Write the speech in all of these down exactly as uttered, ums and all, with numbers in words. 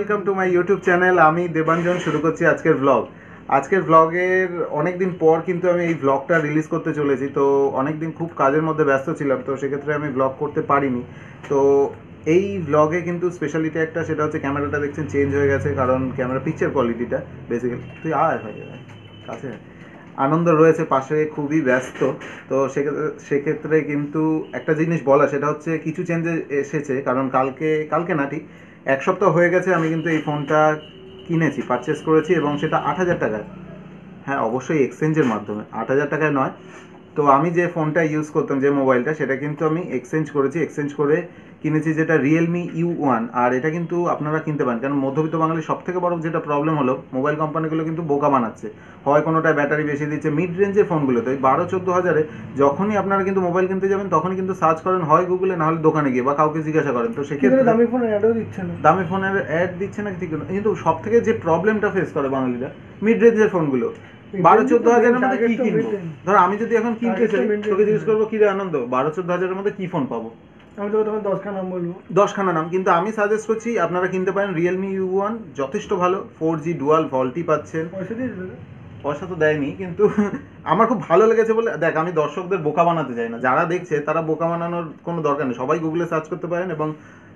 Welcome to my YouTube channel. আমি দেবাঞ্জন শুরু করছি আজকের ব্লগ। আজকের ব্লগের অনেক দিন পর কিন্তু আমি এই ব্লগটা রিলিজ করতে চলেছি। তো অনেক দিন খুব কাজের মধ্যে ব্যস্ত ছিলাম, তো সেক্ষেত্রে আমি ব্লগ করতে পারিনি। তো এই ব্লগে কিন্তু স্পেশালিটি একটা, সেটা হচ্ছে ক্যামেরাটা দেখছেন চেঞ্জ হয়ে গেছে, কারণ ক্যামেরা পিকচার কোয়ালিটিটা বেসিক্যালি তুই আয় ভাই কাছে আনন্দ রয়েছে পাশে, খুবই ব্যস্ত। তো সেক্ষেত্রে সেক্ষেত্রে কিন্তু একটা জিনিস বলা, সেটা হচ্ছে কিছু চেঞ্জেস এসেছে, কারণ কালকে কালকে না ঠিক এক সপ্তাহ হয়ে গেছে আমি কিন্তু এই ফোনটা কিনেছি, পারচেস করেছি, এবং সেটা আট হাজার টাকায়। হ্যাঁ, অবশ্যই এক্সচেঞ্জের মাধ্যমে, আট হাজার টাকায় নয়। তো আমি যে ফোনটা ইউজ করতাম, যে মোবাইলটা, সেটা কিন্তু আমি এক্সচেঞ্জ করেছি। এক্সচেঞ্জ করে কিনেছি যেটা রিয়েলমি ইউ ওয়ান। আর এটা কিন্তু আপনারা কিনতে পারেন, কারণ মধ্যবিত্ত বাঙালির সব থেকে বড় যেটা প্রবলেম হলো, মোবাইল কোম্পানিগুলো কিন্তু বোকা বানাচ্ছে। হয় কোনোটা ব্যাটারি বেশি দিচ্ছে, মিড রেঞ্জের ফোনগুলোতে ওই বারো চোদ্দো হাজারে যখনই আপনারা কিন্তু মোবাইল কিনতে যাবেন, তখনই কিন্তু সার্চ করেন হয় গুগলে, না হলে দোকানে গিয়ে বা কাউকে জিজ্ঞাসা করেন। তো সেক্ষেত্রে দামি ফোনের অ্যাডও দিচ্ছে না, দামি ফোনের অ্যাড দিচ্ছে না ঠিক, কিন্তু সব থেকে যে প্রবলেমটা ফেস করে বাঙালিরা, মিড রেঞ্জের ফোনগুলো বারো চোদ্দ হাজারের মধ্যে কি কিনবো? ধর আমি যদি এখন কিনতে চাই, তোকে জিজ্ঞেস করবো কি রে আনন্দ, বারো চোদ্দ হাজারের মধ্যে কি ফোন পাবো? আমি তো তখন দশখানা নাম বলবো, দশখানা নাম। কিন্তু আমি সাজেস্ট করছি আপনারা কিনতে পারেন রিয়েলমি ইউ ওয়ান, যথেষ্ট ভালো। ফোর জি ডুয়াল ভল্টি পাচ্ছেন। পয়সা দিয়ে দেবে? পয়সা তো দেয়নি, কিন্তু আমার খুব ভালো লেগেছে বলে। দেখ, আমি দর্শকদের বোকা বানাতে চাই না, যারা দেখছে তারা বোকা বানানোর কোনো দরকার নেই। সবাই গুগলে সার্চ করতে পারেন, এবং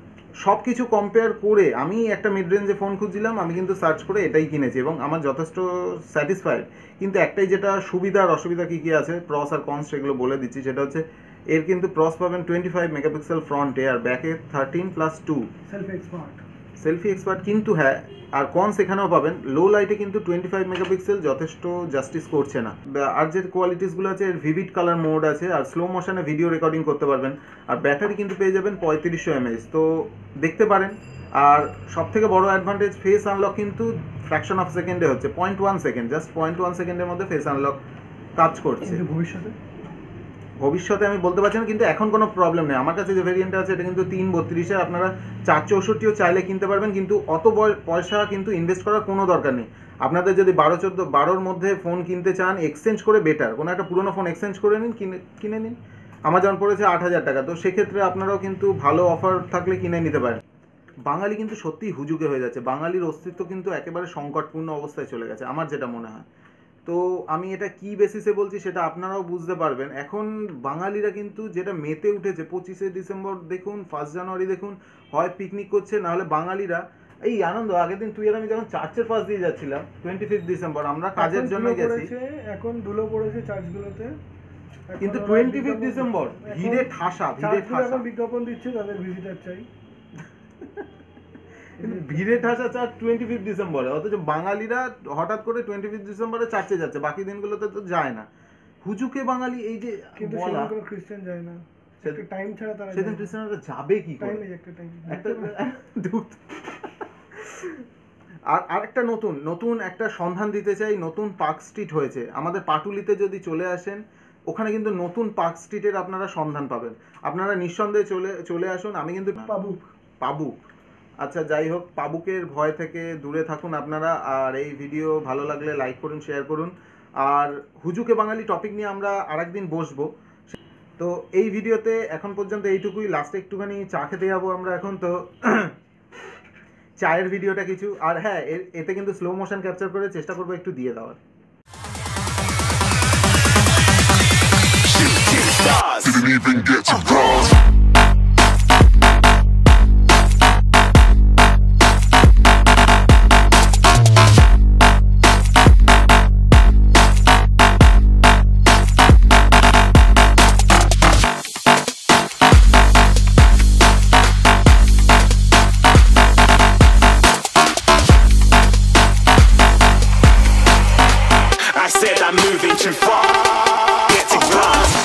সব কিছু কম্পেয়ার করে আমি একটা মিড রেঞ্জে ফোন খুঁজছিলাম, আমি কিন্তু সার্চ করে এটাই কিনেছি, এবং আমার যথেষ্ট স্যাটিসফাইড। কিন্তু একটাই, যেটা সুবিধা আর অসুবিধা কী কী আছে, প্রস আর কনস, সেগুলো বলে দিচ্ছি। সেটা হচ্ছে এর কিন্তু প্রস পাবেন টোয়েন্টি ফাইভ মেগাপিক্সেল ফ্রন্টে, আর ব্যাকে thirteen plus two selfie expert selfie expert কিন্তু হ্যাঁ, আর কনস এখানেও পাবেন। লো লাইটে কিন্তু টোয়েন্টি ফাইভ মেগাপিক্সেল যথেষ্ট জাস্টিস করছে না। আর যে কোয়ালিটিসগুলো আছে, এর ভিভিড কালার মোড আছে, আর স্লো মোশনে ভিডিও রেকর্ডিং করতে পারবেন। আর ব্যাটারি কিন্তু পেয়ে যাবেন পঁয়ত্রিশশো এমএএইচ, তো দেখতে পারেন। আর সব থেকে বড় অ্যাডভান্টেজ, ফেস আনলক কিন্তু ফ্র্যাকশন অফ সেকেন্ডে হচ্ছে, point one second just point one সেকেন্ডের মধ্যে ফেস আনলক কাজ করছে। ভবিষ্যতে ভবিষ্যতে আমি বলতে পারছি না, কিন্তু এখন কোনো প্রবলেম নেই। আমার কাছে যে ভেরিয়েন্টটা আছে, এটা কিন্তু তিন বত্রিশের, আপনারা চার চৌষট্টিও চাইলে কিনতে পারবেন, কিন্তু অত পয়সা কিন্তু ইনভেস্ট করার কোনো দরকার নেই। আপনাদের যদি বারো চোদ্দো বারোর মধ্যে ফোন কিনতে চান, এক্সচেঞ্জ করে বেটার, কোনো একটা পুরোনো ফোন এক্সচেঞ্জ করে নিন, কিনে কিনে নিন। আমার যেমন পড়েছে আট হাজার টাকা, তো সেক্ষেত্রে আপনারাও কিন্তু ভালো অফার থাকলে কিনে নিতে পারেন। বাঙালি কিন্তু সত্যিই হুজুগে হয়ে যাচ্ছে, বাঙালির অস্তিত্ব কিন্তু একেবারে সংকটপূর্ণ অবস্থায় চলে গেছে, আমার যেটা মনে হয়। তো আমি এটা কি বেসিসে বলছি সেটা আপনারাও বুঝতে পারবেন। এখন বাঙালিরা কিন্তু যেটা মেতে উঠেছে, পঁচিশে ডিসেম্বর দেখুন, ফার্স্ট জানুয়ারি দেখুন, হয় পিকনিক করছে, নাহলে বাঙালিরা এই আনন্দ। আগের দিন তুই আর আমি যখন চার্চের পাশ দিয়ে যাচ্ছিলাম, টোয়েন্টি ফিফথ ডিসেম্বর, আমরা কাজের জন্য গেছি, এখন ধুলো পড়েছে চার্চগুলোতে, কিন্তু টোয়েন্টি ফিফথ ডিসেম্বর ভিড়ে ঠাসা, ভিড়ে ঠাসা বিজ্ঞাপন দিচ্ছে তাদের ভিজিটার চাই, ভিড়ে ঠাসা চার্চ টোয়েন্টি ফিফথ ডিসেম্বরে, অথচ বাঙালিরা হঠাৎ করে টোয়েন্টি ফিফথ ডিসেম্বরে চার্চে যাচ্ছে, বাকি দিনগুলোতে তো যায় না। হুজুকে বাঙালি, এই যে কিন্তু খ্রিস্টান যায় না, একটা টাইম ছাড়া তারা, সেদিন খ্রিস্টানরা যাবে কি করে? একটা টাইম একটা আর আরেকটা নতুন নতুন একটা সন্ধান দিতে চাই। নতুন পার্ক স্ট্রিট হয়েছে আমাদের পাটুলিতে, যদি চলে আসেন ওখানে কিন্তু নতুন পার্ক স্ট্রিটের আপনারা সন্ধান পাবেন। আপনারা নিঃসন্দেহে চলে চলে আসুন। আমি কিন্তু পাবুক পাবুক আচ্ছা, যাই হোক, পাবুকের ভয় থেকে দূরে থাকুন আপনারা। আর এই ভিডিও ভালো লাগলে লাইক করুন, শেয়ার করুন। আর হুজুকে বাঙালি টপিক নিয়ে আমরা আরেকদিন বসবো। তো এই ভিডিওতে এখন পর্যন্ত এইটুকুই। লাস্টে একটুখানি চা খেতে যাবো আমরা এখন, তো চায়ের ভিডিওটা কিছু। আর হ্যাঁ, এতে কিন্তু স্লো মোশন ক্যাপচার করে চেষ্টা করবো একটু দিয়ে দেওয়ার। Didn't even get to cross. I said I'm moving too far. Getting lost.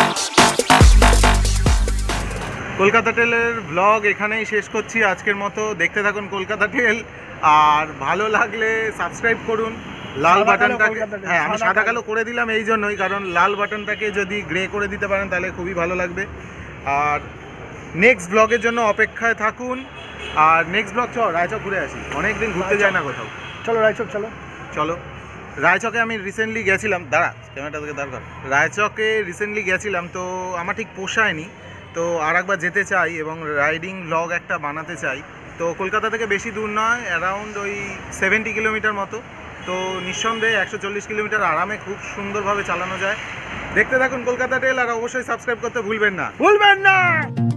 Kolkata টেলের ব্লগ এখানেই শেষ করছি আজকের মতো। দেখতে থাকুন কলকাতা টেল, আর ভালো লাগলে সাবস্ক্রাইব করুন। লাল বাটনটাকে, হ্যাঁ আমি সাদা কালো করে দিলাম এই জন্যই, কারণ লাল বাটনটাকে যদি গ্রে করে দিতে পারেন তাহলে খুবই ভালো লাগবে। আর নেক্সট ব্লগের জন্য অপেক্ষায় থাকুন। আর নেক্সট ব্লগ, চল রায়চক ঘুরে আসি, অনেক দিন ঘুরতে যায় না কোথাও। চলো রায়চক, চলো চলো রায়চকে আমি রিসেন্টলি গেছিলাম, দাঁড়া ক্যামেরাটা থেকে দাঁড় কর। রায়চকে রিসেন্টলি গেছিলাম, তো আমার ঠিক পোষায়নি, তো আর একবার যেতে চাই এবং রাইডিং ব্লগ একটা বানাতে চাই। তো কলকাতা থেকে বেশি দূর নয়, অ্যারাউন্ড ওই সেভেন্টি কিলোমিটার মতো। তো নিঃসন্দেহে একশো চল্লিশ কিলোমিটার আরামে খুব সুন্দরভাবে চালানো যায়। দেখতে থাকুন কলকাতা টেল, আর অবশ্যই সাবস্ক্রাইব করতে ভুলবেন না ভুলবেন না